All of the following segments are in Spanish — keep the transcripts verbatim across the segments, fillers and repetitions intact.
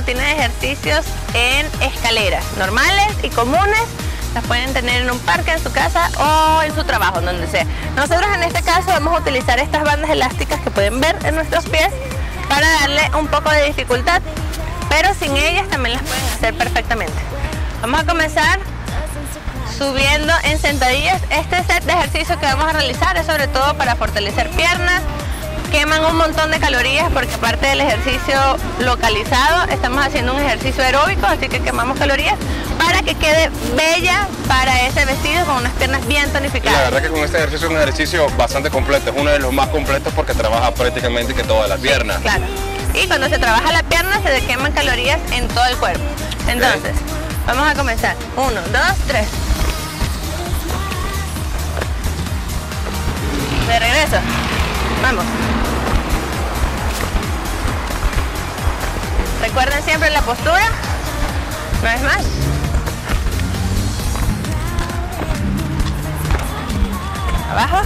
rutina de ejercicios en escaleras normales y comunes. Las pueden tener en un parque, en su casa o en su trabajo, donde sea. Nosotros en este caso vamos a utilizar estas bandas elásticas que pueden ver en nuestros pies para darle un poco de dificultad, pero sin ellas también las pueden hacer perfectamente. Vamos a comenzar subiendo en sentadillas. Este set de ejercicios que vamos a realizar es sobre todo para fortalecer piernas. Queman un montón de calorías porque aparte del ejercicio localizado estamos haciendo un ejercicio aeróbico, así que quemamos calorías para que quede bella para ese vestido con unas piernas bien tonificadas. La verdad que con este ejercicio es un ejercicio bastante completo, es uno de los más completos porque trabaja prácticamente que todas las piernas. Sí, claro, y cuando se trabaja la pierna se queman calorías en todo el cuerpo. Entonces, okay, vamos a comenzar. Uno, dos, tres. De regreso. Vamos. Recuerden siempre la postura. Una vez más. Abajo.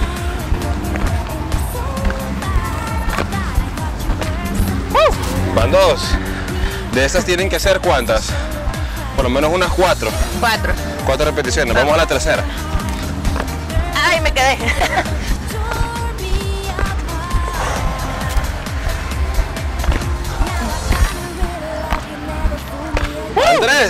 Uh, van dos. De estas tienen que hacer ¿cuántas? Por lo menos unas cuatro. Cuatro. Cuatro repeticiones. Vamos, Vamos a la tercera. Ay, me quedé. Andrés.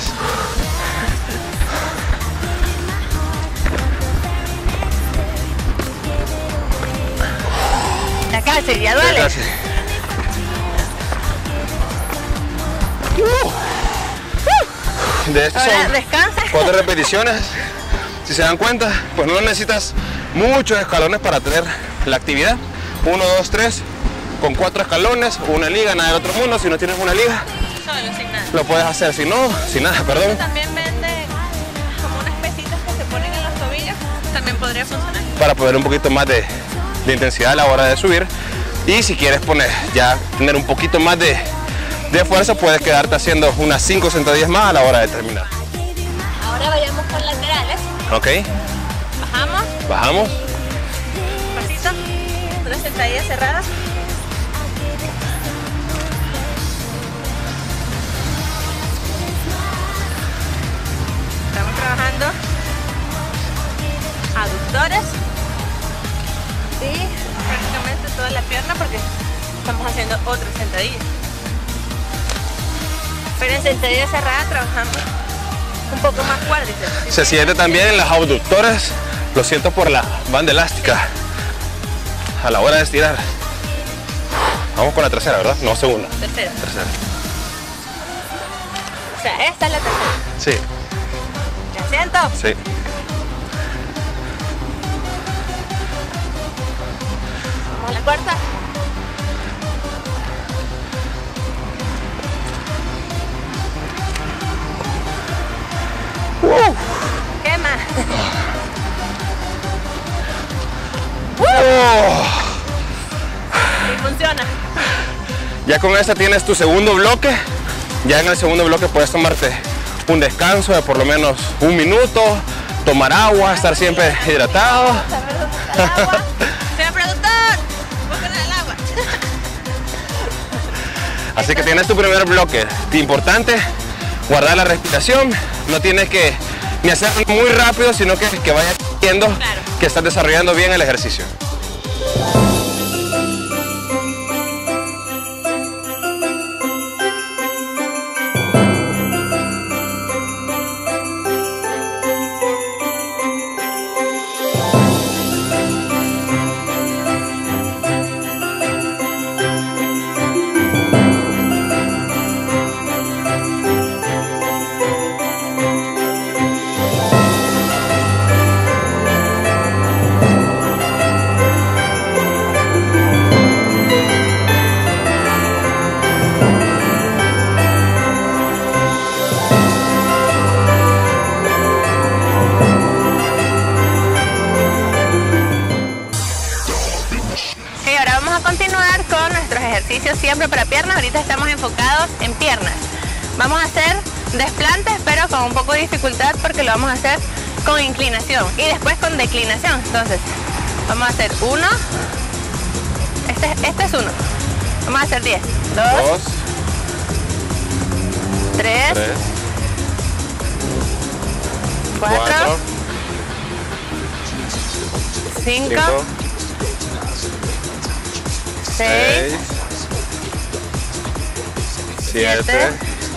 Ya casi, ya duele. Ya casi. Uh. De estos son descansa. Cuatro repeticiones. Si se dan cuenta, pues no necesitas muchos escalones para tener la actividad. Uno, dos, tres, con cuatro escalones, una liga, nada del otro mundo. Si no tienes una liga, solo, sin nada, lo puedes hacer, si no, sin nada, perdón. También vende como unas pesitas que se ponen en los tobillos, también podría funcionar. Para poner un poquito más de, de intensidad a la hora de subir. Y si quieres poner, ya tener un poquito más de, de fuerza, puedes quedarte haciendo unas cinco sentadillas más a la hora de terminar. Ahora vayamos con laterales. Ok. Bajamos. Bajamos. Pasito. Una sentadilla cerrada. Estamos trabajando aductores y prácticamente toda la pierna porque estamos haciendo otra sentadilla. Pero en sentadilla cerrada trabajamos un poco más cuádriceps. Se siente también en las abductores, lo siento por la banda elástica a la hora de estirar. Vamos con la tercera, ¿verdad? No, segunda. Tercera. Tercera. O sea, esta es la tercera. Sí. ¿Me siento? Sí. Vamos a la cuarta. Uh. Quema. Oh. Y funciona. Ya con esta tienes tu segundo bloque. Ya en el segundo bloque puedes tomarte un descanso de por lo menos un minuto, tomar agua, estar siempre hidratado. Señor productor, busquen el agua. Así que tienes tu primer bloque. Importante, guardar la respiración. No tienes que ni hacerlo muy rápido, sino que, que vayas viendo Claro. que estás desarrollando bien el ejercicio. Siempre para piernas, ahorita estamos enfocados en piernas. Vamos a hacer desplantes, pero con un poco de dificultad porque lo vamos a hacer con inclinación y después con declinación. Entonces, vamos a hacer uno, este, este es uno, vamos a hacer diez, dos, tres, tres, cuatro, cuatro, cinco, cinco, seis, seis, siete,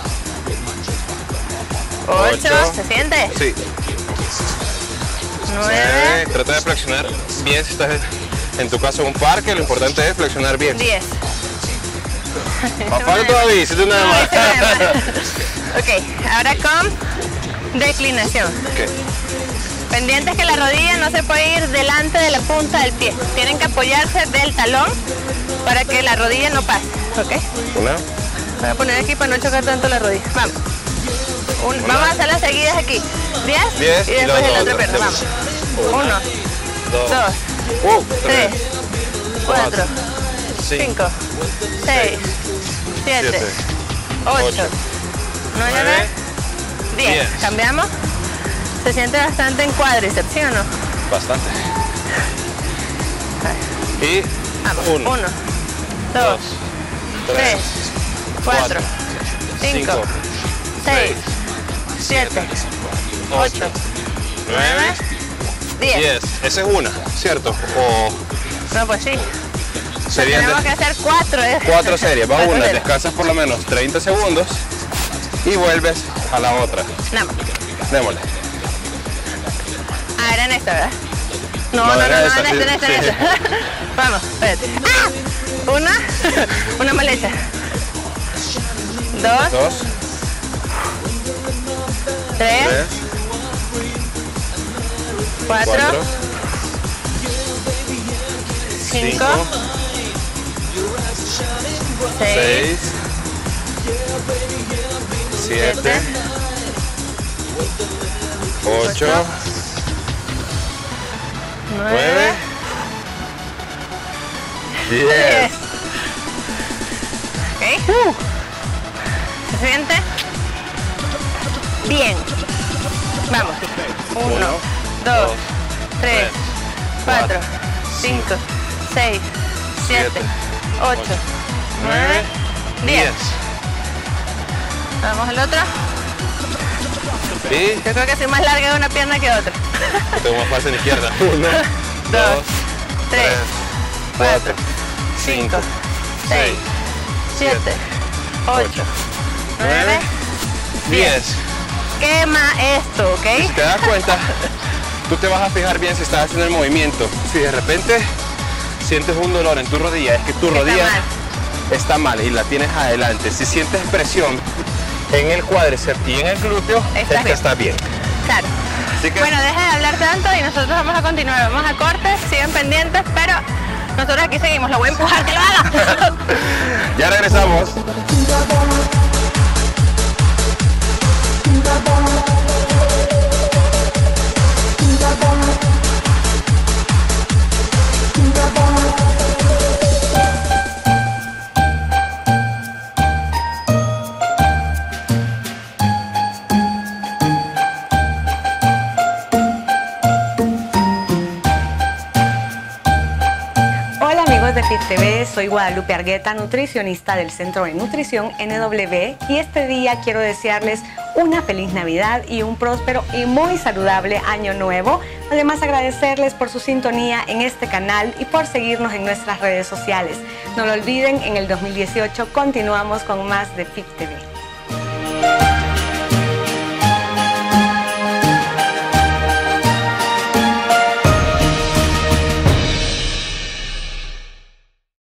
ocho, ocho. ¿se siente? Sí. nueve, nueve. Trata de flexionar bien si estás en tu caso en un parque, lo importante es flexionar bien. diez. Más falta todavía, hiciste nada No, más. hice nada más. Ok, ahora con declinación. Okay. Pendientes que la rodilla no se puede ir delante de la punta del pie. Tienen que apoyarse del talón para que la rodilla no pase. ¿Ok? Una, Voy a poner aquí para no chocar tanto la rodilla. Vamos. Un- Una. vamos a hacer las seguidas aquí. diez, diez y y después luego en la otra otra. pierna. Vamos. uno, dos, dos, uh, tres, tres, cuatro, cinco, cinco, seis, siete, siete, ocho, ocho, nueve, nueve, diez. diez. Cambiamos. Se siente bastante en cuádriceps, ¿sí o no? bastante. Y Vamos. uno, Uno, dos, dos, tres, tres, cuatro, cuatro, cinco, cinco, seis, siete, ocho, nueve, diez. diez. Esa es una, ¿cierto? O No, pues sí. serían Tenemos de- que hacer cuatro. ¿eh? cuatro series. Va Cuatro una, series. descansas por lo menos treinta segundos y vuelves a la otra. Nada más. Démosle. Ah, era en esta, ¿verdad? No, No, no, no, era no, esa, en esta, en sí, esta, en sí. esta. Vamos, espérate. ¡Ah! Una, una mal hecha. Dos, Dos, tres, tres, cuatro, cuatro, cinco, cinco, seis, seis, siete, siete, ocho, nueve, nueve, diez. diez. ¿Ok? ¿Se siente? Bien. Vamos. Uno, Uno, dos, dos, tres, tres, cuatro, cuatro, cinco, seis, siete, siete, ocho, nueve, diez. Vamos al otro. Y Yo creo que soy más larga de una pierna que otra. tengo más fuerza en la izquierda. Uno, dos, tres, tres, cuatro, cinco, cinco, seis, seis, siete, ocho, nueve, nueve, diez. Quema esto, Si ¿ok? te das cuenta, tú te vas a fijar bien si estás haciendo el movimiento. Si de repente sientes un dolor en tu rodilla, es que tu Está rodilla mal. está mal y la tienes adelante. Si sientes presión en el cuádriceps y en el glúteo, Estás es que bien. está bien. Claro. Así que Bueno, deja de hablar tanto y nosotros vamos a continuar. Vamos a cortes, siguen pendientes, pero nosotros aquí seguimos. Lo voy a empujar, que lo haga. ya regresamos. Hola amigos de Fit T V, soy Guadalupe Argueta, nutricionista del Centro de Nutrición N W, y este día quiero desearles una feliz Navidad y un próspero y muy saludable año nuevo. Además, agradecerles por su sintonía en este canal y por seguirnos en nuestras redes sociales. No lo olviden, en el dos mil dieciocho continuamos con más de Fit T V.